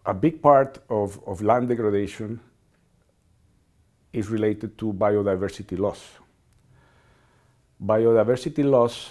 a big part of land degradation is related to biodiversity loss. Biodiversity loss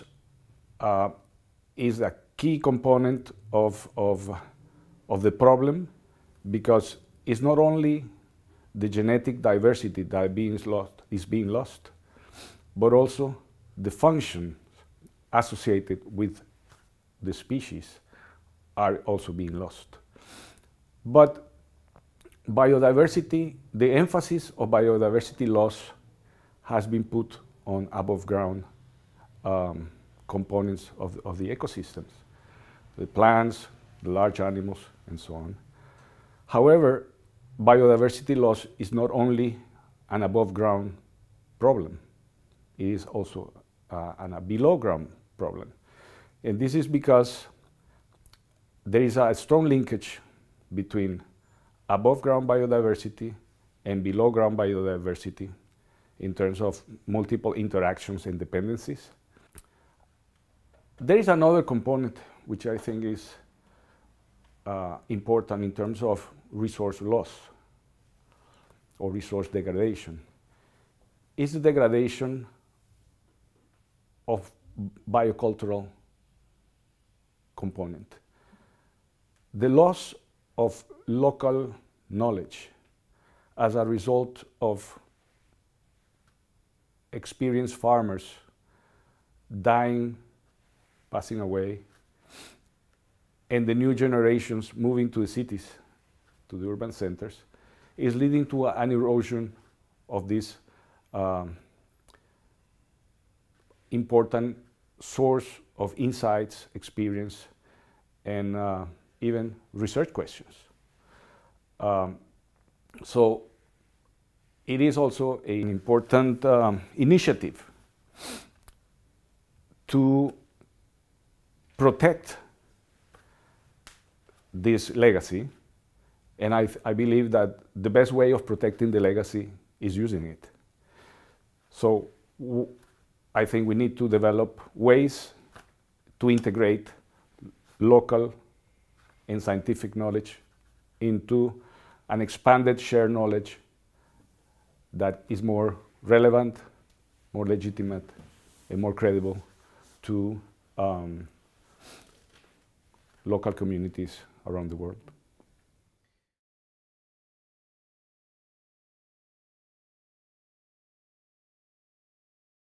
is a key component of the problem, because it's not only the genetic diversity that is being lost, but also the functions associated with the species are also being lost. But biodiversity, the emphasis of biodiversity loss has been put on above ground components of the ecosystems, the plants, the large animals, and so on. However, biodiversity loss is not only an above ground problem, it is also a below ground problem. And this is because there is a strong linkage between above ground biodiversity and below ground biodiversity in terms of multiple interactions and dependencies. There is another component which I think is important in terms of resource loss or resource degradation. Is the degradation of biocultural component. The loss of local knowledge as a result of experienced farmers dying, passing away, and the new generations moving to the cities, to the urban centers, is leading to an erosion of this important source of insights, experience, and even research questions. So it is also an important initiative to protect this legacy, and I believe that the best way of protecting the legacy is using it. So I think we need to develop ways to integrate local and scientific knowledge into an expanded shared knowledge that is more relevant, more legitimate, and more credible to local communities around the world.